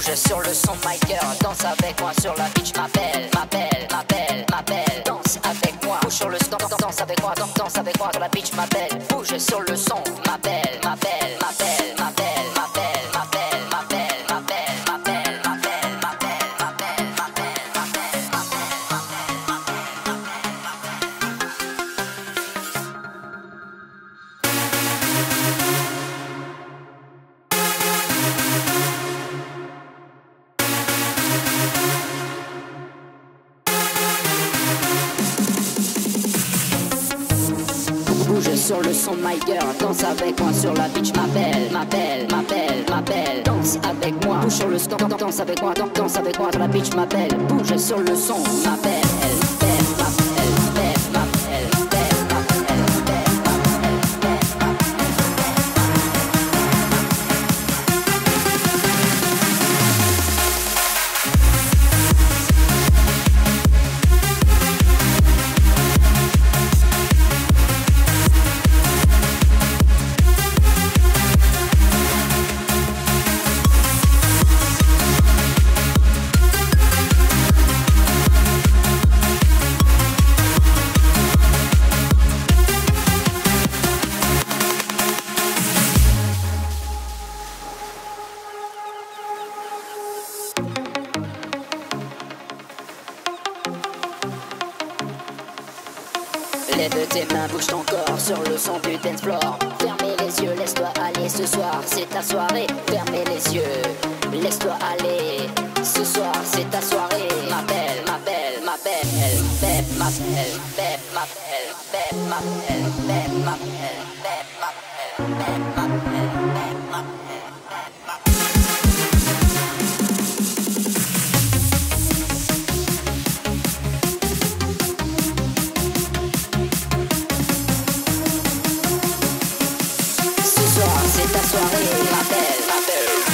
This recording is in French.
bouge sur le son, my girl. Danse avec moi sur la beach, ma belle, ma belle, ma belle, ma belle. Danse avec moi, bouge sur le son, danse avec moi, danse avec moi sur la beach, ma belle. Bouge sur le son, ma belle, ma belle, ma belle, ma belle, ma belle, ma belle, ma belle, ma belle, ma belle, ma belle, ma belle, ma belle, ma belle, ma belle, ma bouge sur le son, my girl. Danse avec moi sur la beach, ma belle, ma belle, ma belle, ma belle. Danse avec moi, bouge sur le son, danse avec moi, danse avec moi sur la beach, ma belle. Bouge sur le son, ma belle, belle, ma belle, belle, ma belle, belle, ma belle, belle, ma belle, belle, ma Lève tes mains, bouge ton corps sur le son du dance floor. Fermez les yeux, laisse-toi aller ce soir, c'est ta soirée. Fermez les yeux, laisse-toi aller. Ce soir, c'est ta soirée. Ma belle, ma belle, ma belle, belle, ma belle, belle, ma belle, belle, ma belle, belle, ma belle, belle, ma belle, belle, ma belle, belle, ma belle. C'est ta soirée, ma belle, ma belle.